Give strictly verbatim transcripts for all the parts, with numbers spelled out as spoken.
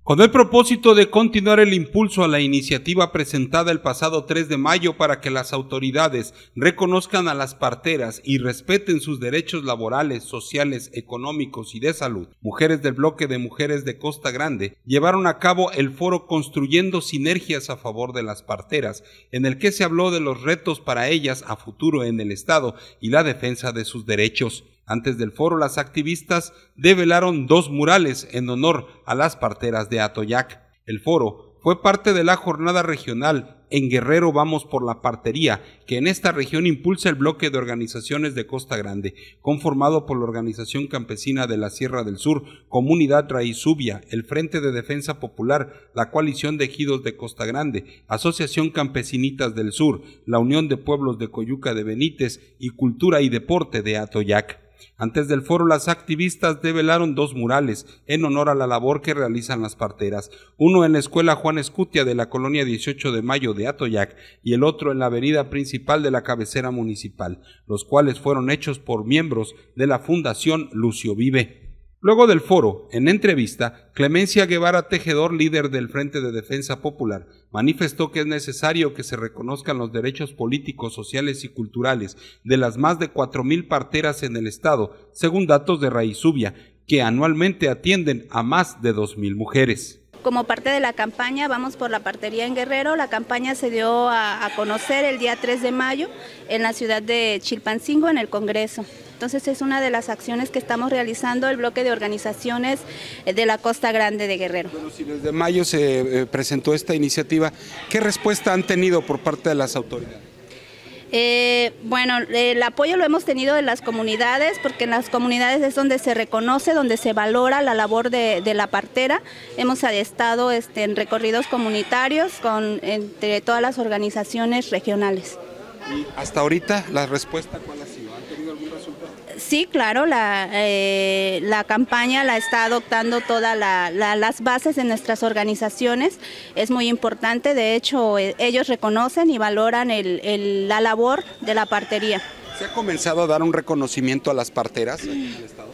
Con el propósito de continuar el impulso a la iniciativa presentada el pasado tres de mayo para que las autoridades reconozcan a las parteras y respeten sus derechos laborales, sociales, económicos y de salud, mujeres del bloque de mujeres de Costa Grande llevaron a cabo el foro Construyendo Sinergias a favor de las parteras, en el que se habló de los retos para ellas a futuro en el Estado y la defensa de sus derechos. Antes del foro, las activistas develaron dos murales en honor a las parteras de Atoyac. El foro fue parte de la jornada regional En Guerrero Vamos por la Partería, que en esta región impulsa el bloque de organizaciones de Costa Grande, conformado por la Organización Campesina de la Sierra del Sur, Comunidad Raíz Subia, el Frente de Defensa Popular, la Coalición de Ejidos de Costa Grande, Asociación Campesinitas del Sur, la Unión de Pueblos de Coyuca de Benítez y Cultura y Deporte de Atoyac. Antes del foro, las activistas develaron dos murales en honor a la labor que realizan las parteras, uno en la Escuela Juan Escutia de la colonia dieciocho de mayo de Atoyac y el otro en la avenida principal de la cabecera municipal, los cuales fueron hechos por miembros de la Fundación Lucio Vive. Luego del foro, en entrevista, Clemencia Guevara Tejedor, líder del Frente de Defensa Popular, manifestó que es necesario que se reconozcan los derechos políticos, sociales y culturales de las más de cuatro mil parteras en el Estado, según datos de Raíz Subia, que anualmente atienden a más de dos mil mujeres. Como parte de la campaña Vamos por la Partería en Guerrero, la campaña se dio a, a conocer el día tres de mayo en la ciudad de Chilpancingo, en el Congreso. Entonces es una de las acciones que estamos realizando el bloque de organizaciones de la Costa Grande de Guerrero. Bueno, si desde mayo se eh, presentó esta iniciativa, ¿qué respuesta han tenido por parte de las autoridades? Eh, bueno, el apoyo lo hemos tenido de las comunidades, porque en las comunidades es donde se reconoce, donde se valora la labor de, de la partera. Hemos estado este, en recorridos comunitarios con entre todas las organizaciones regionales. ¿Y hasta ahorita la respuesta cuál ha sido? ¿Han tenido algún resultado? Sí, claro, la, eh, la campaña la está adoptando todas la, la, las bases de nuestras organizaciones, es muy importante, de hecho eh, ellos reconocen y valoran el, el, la labor de la partería. ¿Se ha comenzado a dar un reconocimiento a las parteras aquí en el Estado?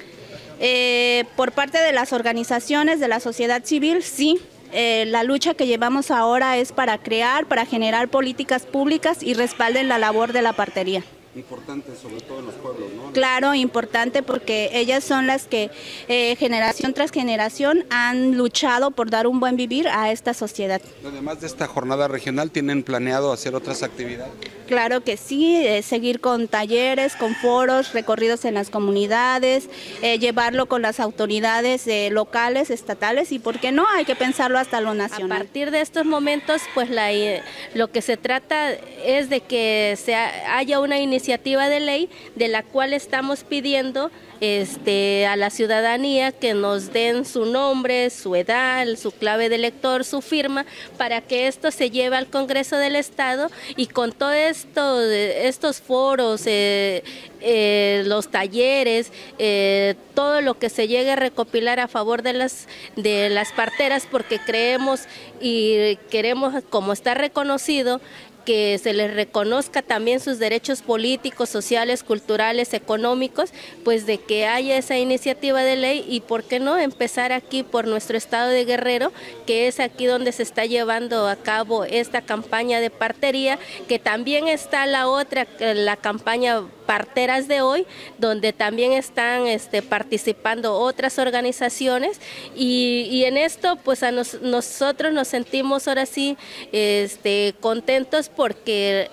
Eh, por parte de las organizaciones de la sociedad civil, sí. Eh, la lucha que llevamos ahora es para crear, para generar políticas públicas y respalden la labor de la partería. Importante, sobre todo en los pueblos, ¿no? Claro, importante porque ellas son las que eh, generación tras generación han luchado por dar un buen vivir a esta sociedad. Además de esta jornada regional, ¿tienen planeado hacer otras actividades? Claro que sí, eh, seguir con talleres, con foros, recorridos en las comunidades, eh, llevarlo con las autoridades eh, locales, estatales y, ¿por qué no? Hay que pensarlo hasta lo nacional. A partir de estos momentos, pues la, lo que se trata es de que se ha, haya una iniciativa de ley de la cual estamos pidiendo Este, a la ciudadanía que nos den su nombre, su edad, su clave de lector, su firma, para que esto se lleve al Congreso del Estado y con todos esto, estos foros, eh, eh, los talleres, eh, todo lo que se llegue a recopilar a favor de las, de las parteras, porque creemos y queremos, como está reconocido, que se les reconozca también sus derechos políticos, sociales, culturales, económicos, pues de que haya esa iniciativa de ley y por qué no empezar aquí por nuestro estado de Guerrero, que es aquí donde se está llevando a cabo esta campaña de partería, que también está la otra, la campaña Parteras de Hoy, donde también están este, participando otras organizaciones y, y en esto pues a nos, nosotros nos sentimos ahora sí este, contentos porque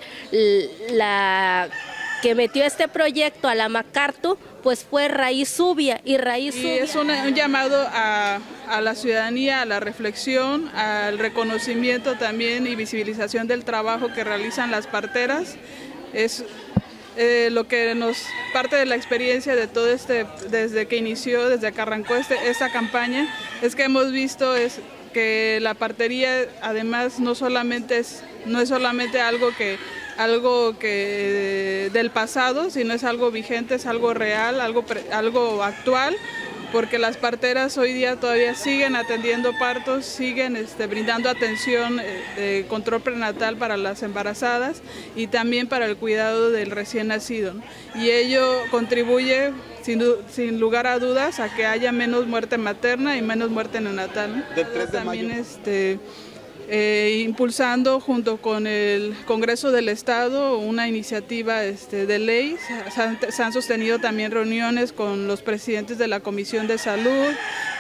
la que metió este proyecto a la MacArthur pues fue Raíz Subia y Raíz y Subia. Es una, un llamado a, a la ciudadanía, a la reflexión, al reconocimiento también y visibilización del trabajo que realizan las parteras. Es Eh, lo que nos parte de la experiencia de todo este, desde que inició, desde que arrancó este, esta campaña, es que hemos visto es que la partería además no solamente es, no es solamente algo que algo que del pasado, sino es algo vigente, es algo real, algo, algo actual, porque las parteras hoy día todavía siguen atendiendo partos, siguen este, brindando atención eh, de control prenatal para las embarazadas y también para el cuidado del recién nacido, ¿no? Y ello contribuye sin, sin lugar a dudas a que haya menos muerte materna y menos muerte neonatal, ¿no? Del tres de mayo. También este, Eh, impulsando junto con el Congreso del Estado una iniciativa este, de ley. Se han, se han sostenido también reuniones con los presidentes de la Comisión de Salud,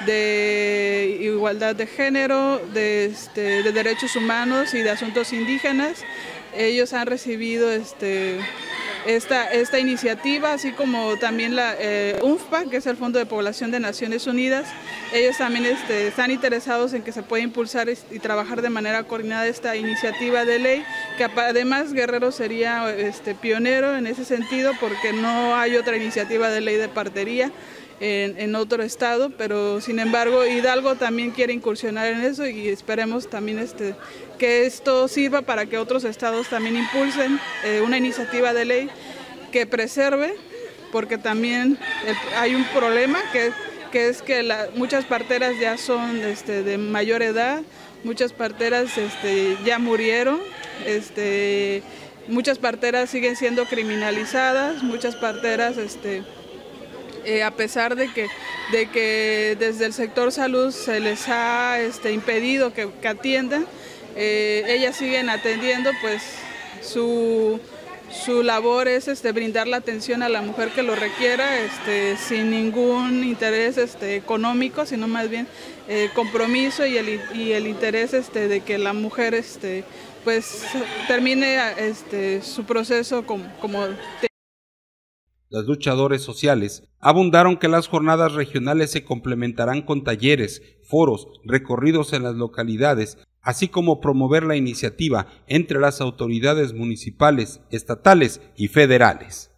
de Igualdad de Género, de, este, de Derechos Humanos y de Asuntos Indígenas. Ellos han recibido este, esta, esta iniciativa, así como también la eh, U N F P A, que es el Fondo de Población de Naciones Unidas. Ellos también este, están interesados en que se pueda impulsar y trabajar de manera coordinada esta iniciativa de ley, que además Guerrero sería este, pionero en ese sentido, porque no hay otra iniciativa de ley de partería en, en otro estado, pero sin embargo Hidalgo también quiere incursionar en eso y esperemos también este, que esto sirva para que otros estados también impulsen eh, una iniciativa de ley que preserve, porque también el, hay un problema que que es que la, muchas parteras ya son este, de mayor edad, muchas parteras este, ya murieron, este, muchas parteras siguen siendo criminalizadas, muchas parteras, este, eh, a pesar de que, de que desde el sector salud se les ha este, impedido que, que atiendan, eh, ellas siguen atendiendo, pues su... Su labor es este, brindar la atención a la mujer que lo requiera, este, sin ningún interés este, económico, sino más bien eh, compromiso y el, y el interés este, de que la mujer este, pues, termine este, su proceso como... como Los luchadores sociales abundaron que las jornadas regionales se complementarán con talleres, foros, recorridos en las localidades, así como promover la iniciativa entre las autoridades municipales, estatales y federales.